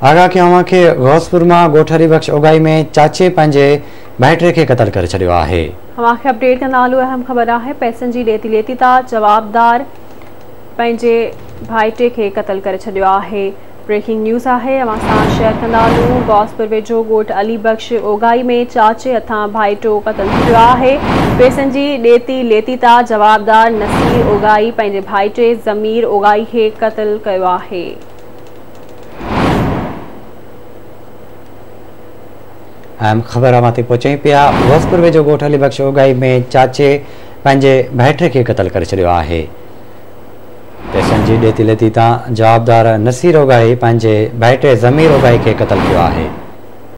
आगाह कयां कि गौसपुर मां ॻोठ अलीबख्श ओगाई में चाचे पंहिंजे भाइटे खे क़तल करे छॾियो आहे। हमाखे अपडेट कंदा हलूं। अहम ख़बर आहे पैसनि जी ॾेती लेती तां जवाबदार पंहिंजे भाइटे खे क़तल करे छॾियो आहे। ब्रेकिंग न्यूज़ आहे, अवां सां शेयर कंदा हलूं। गौसपुर वेझो ॻोठ अलीबख्श ओगाई में चाचे हथां भाइटो क़तल थियो आहे। पैसनि जी ॾेती लेती तां जवाबदार नसीर ओगाई पंहिंजे भाइटे ज़मीर ओगाई खे क़तल कयो आहे। अहम ख़बर मां पहुचाई पिया। गौसपुर वेझो ॻोठ अलीबख्श ओगाई में चाचे पंहिंजे भाइटे खे क़तल करे छॾियो आहे। पैसनि जी ॾेती लेती तां जवाबदार नसीर ओगाई पंहिंजे भाइटे ज़मीर ओगाई खे क़तल कयो आहे।